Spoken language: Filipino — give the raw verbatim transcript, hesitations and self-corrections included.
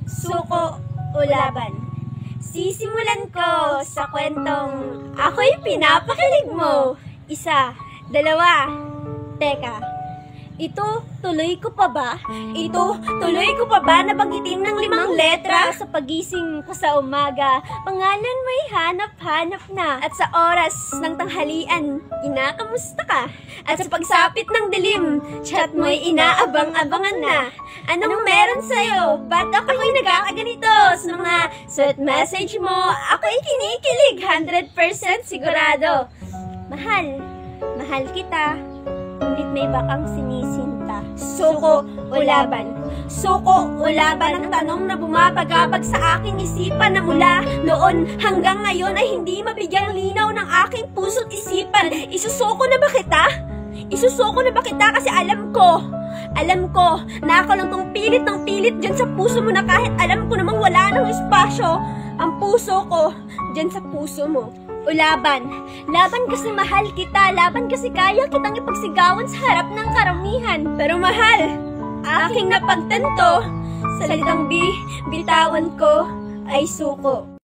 Suko o laban? Sisimulan ko sa kwentong ako'y pinapakilig mo. Isa, dalawa, teka. Ito, tuloy ko pa ba? Ito, tuloy ko pa ba na banggitin ng limang letra? Sa pagising ko sa umaga, pangalan mo'y hanap-hanap na. At sa oras ng tanghalian, kinakamusta ka? At sa pagsapit ng dilim, chat mo'y inaabang-abangan na. Anong meron sa'yo? Ba't ako'y nagkakaganito? Sa mga sweet message mo, ako'y kinikilig, one hundred percent sigurado. Mahal, mahal kita. Ngunit may bakang sinisinta. Suko o laban? Suko o laban ang tanong na bumabagabag sa aking isipan na mula noon hanggang ngayon ay hindi mabigyang linaw ng aking puso't isipan. Isusuko na ba kita? Isusuko na ba kita kasi alam ko, alam ko na ako lang tong pilit ng pilit dyan sa puso mo na kahit alam ko namang wala nang espasyo ang puso ko dyan sa puso mo. O laban? Laban kasi mahal kita, laban kasi kaya kitang ipagsigawan sa harap ng karamihan. Pero mahal, aking napagtanto, salitang bi, bitawan ko ay suko.